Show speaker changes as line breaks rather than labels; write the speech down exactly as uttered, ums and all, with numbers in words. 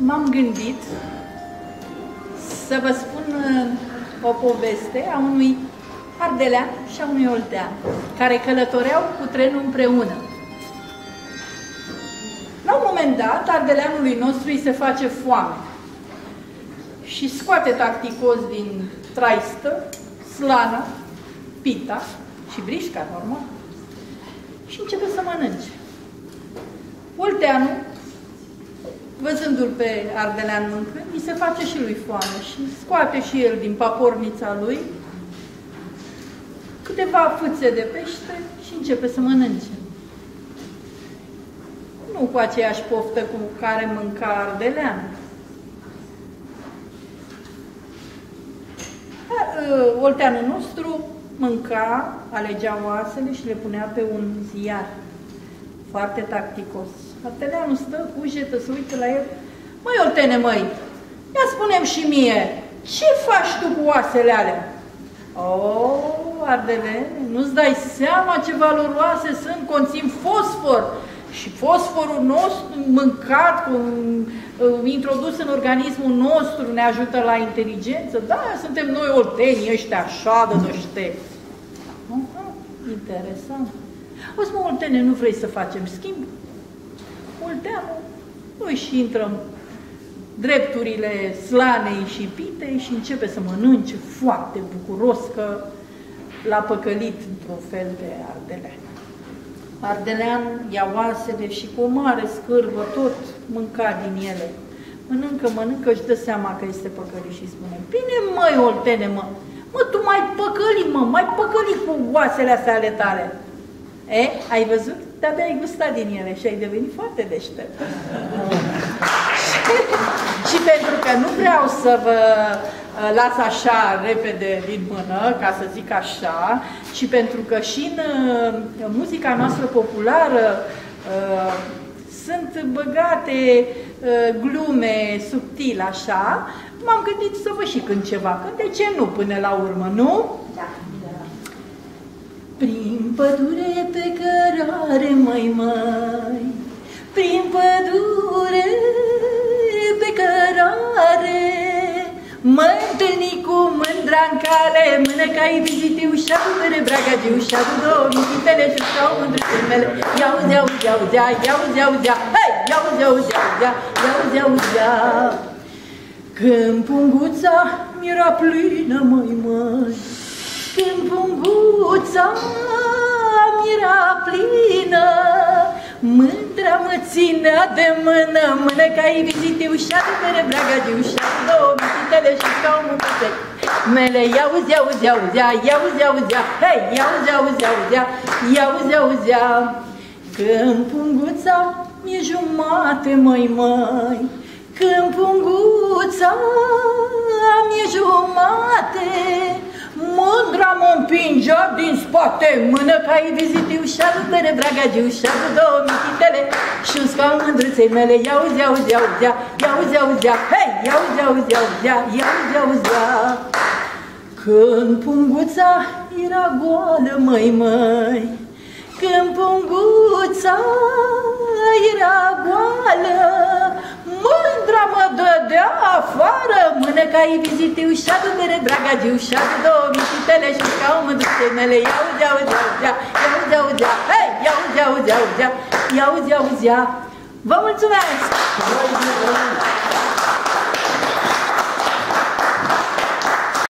m-am gândit să vă spun o poveste a unui ardelean și a unui oltean, care călătoreau cu trenul împreună. La un moment dat, ardeleanului nostru îi se face foame și scoate tacticos din traistă slana, pita și brișca, normal, și începe să mănânce. Olteanul, văzându-l pe ardelean mâncând, îi se face și lui foame și scoate și el din papornița lui câteva fâțe de pește și începe să mănânce. Nu cu aceeași poftă cu care mânca ardelean. Olteanul nostru mânca, alegea oasele și le punea pe un ziar, foarte tacticos. Ardeleanul stă cu ujetă, se uită la el. Măi, oltene, măi, ia spune-mi și mie, ce faci tu cu oasele alea? O, ardelean, nu-ți dai seama ce valoroase sunt, conțin fosfor. Și fosforul nostru, mâncat, cu, uh, introdus în organismul nostru, ne ajută la inteligență. Da, suntem noi oltenii ăștia așa de deștepți. Uh-huh, interesant. O să mă, oltene, nu vrei să facem schimb? Olteanul nu își intră în drepturile slanei și pitei și începe să mănânce foarte bucuros că l-a păcălit într-un fel de ardelean. Ardelean ia oasele și cu o mare scârbă tot mânca din ele. Mănâncă, mănâncă, își dă seama că este păcălit și spune: bine, măi, oltene, mă, mă, tu mai păcălit, mă, mai păcălit cu oasele astea ale tale. E, ai văzut? De-abia ai gustat din ele și ai devenit foarte deștept. Și pentru că nu vreau să vă las așa repede din mână, ca să zic așa, și pentru că și în uh, muzica noastră populară uh, sunt băgate uh, glume subtil așa, m-am gândit să vă și cânt ceva, că de ce nu până la urmă, nu? Da. Prin pădure pe cărare, măi, măi, prin pădure pe cărare, mă întâlni cu mândra-n cale, mână-ca-i vizitiu și-adu bere bragagiu, și-adu două mititele și-au mândrățele mele. Iauzi, iauzi, iauzi, iauzi, iauzi, hei, iauzi, iauzi, iauzi, iauzi, iauzi. Când punguța mi-era plină, măi, măi, când punguța mi-era plină, mândra mă ținea de mână, mână-ca-i vizitiu și-adu bere bragagiu, și-adu două mititele și-au mândrățele mele. Iauzi, iauzi, iauzi, iauzi, iauzi, hei, iauzi, iauzi, iauzi, iauzi, iauzi. Când punguța mi-e jumate, măi, măi, când punguța mi-e jumate, mândra mă împingea din spate, mână-ca-i vizitiu și-adu bere bragagiu, și-adu două mititele și-un scaun mândrâței mele. Iauzi, iauzi, iauzi, iauzi, iauzi, hei, iauzi, iauzi, iauzi, iauzi, iauzi. Când punguța era goală, măi, măi, când punguța era goală, mândra mă dădea afară, mână-ca-i vizitiu și-adu bere bragagiu, și-adu două mititele și scaun mândrâței mele. Iauzi, iauzi, iauzi, iauzi, iauzi, hei, iauzi, iauzi, iauzi, iauzi, iauzi. Vă mulțumesc!